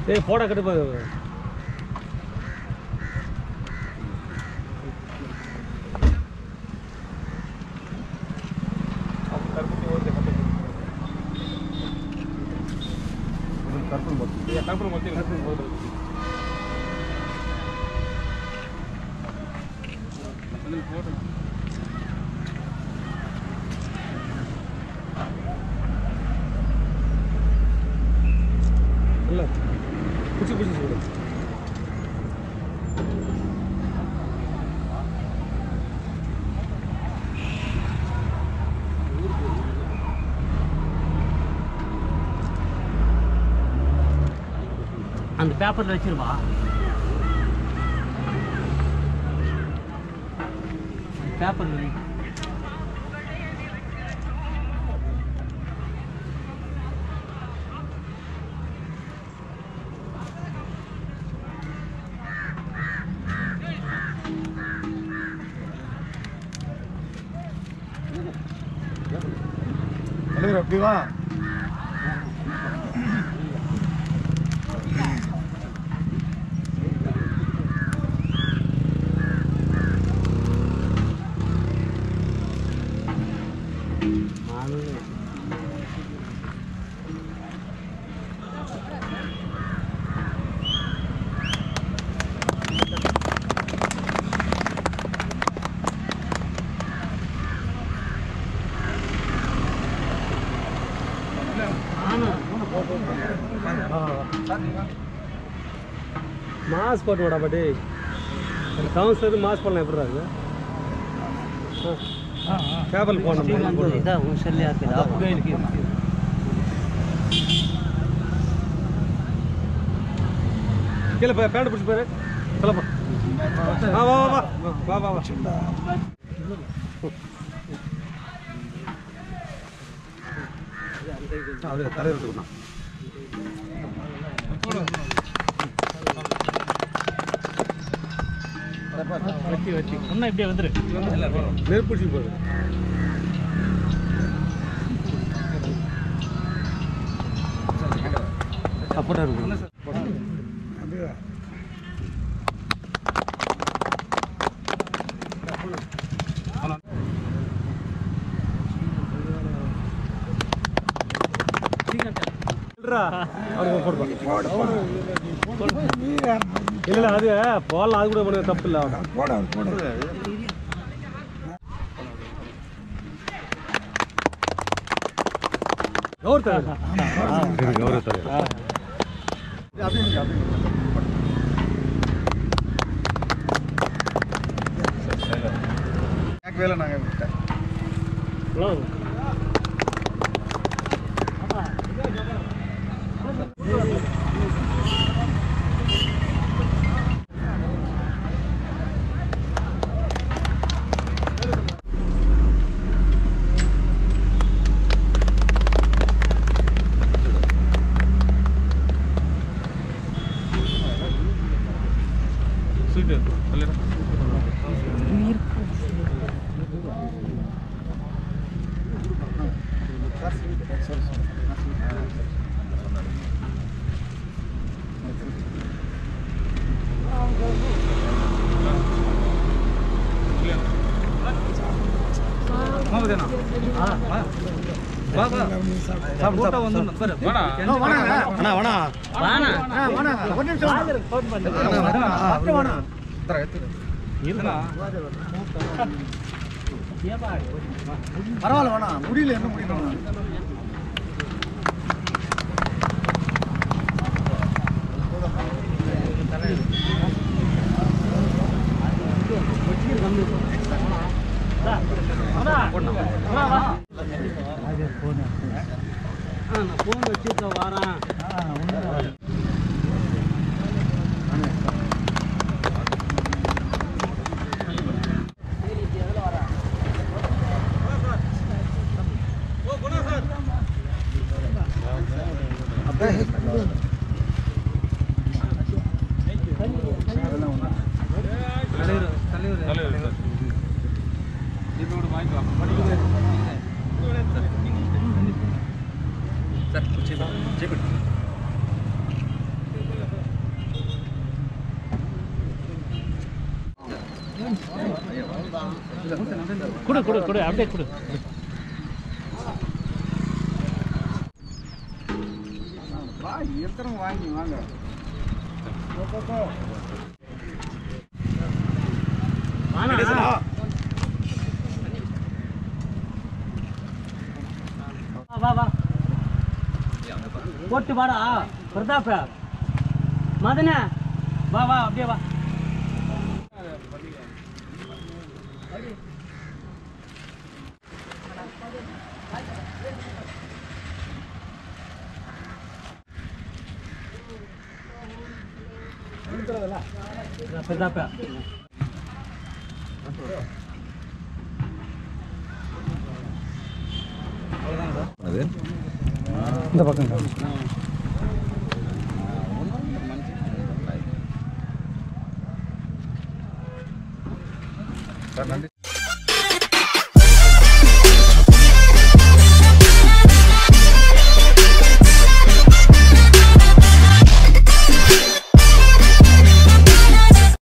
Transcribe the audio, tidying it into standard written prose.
ஏய் போடா கட்டு போடு कुछ कुछ அந்த பேப்பர்ல வச்சிருவா பேப்பர்ல அப்படி வா मास्क போடுடா படி கவுன்சிலர் மாஸ்க் போடலாம் எப்படி இருக்கு கேபிள் போடணும் இதா உன் செல்லியா இருக்குடா அப்படியே இருக்கு கீழ போய் பேண்ட் பிடிச்சு பாரு சொல்லப்பா வா வா வா வா வா வா அப்படியே தலை எடுத்துக்கணும் வச்சி வச்சி ஒண்ணா இப்படியே வந்துரு நெருப்புச்சி போடு சப்போர்ட்டா இருக்கு அப்படியே இல்ல அது போடலாம் அது கூட பண்ண தப்பு இல்ல போட வேலை நாங்க விட்டேன் பரவாயில்ல வேணா முடியல என்ன முடியணும் போன் வச்சுக்க வாரேன் सर कुछ கொடு கொடு கொடு அப்படியே கொடு. இருக்கிறவங்க வாங்கி வாங்க. வா வா போட்டு வாடா பிரதாப் மதன வா வா அப்படியே வா. பிரதாப் இந்த பக்கம் நன்றி.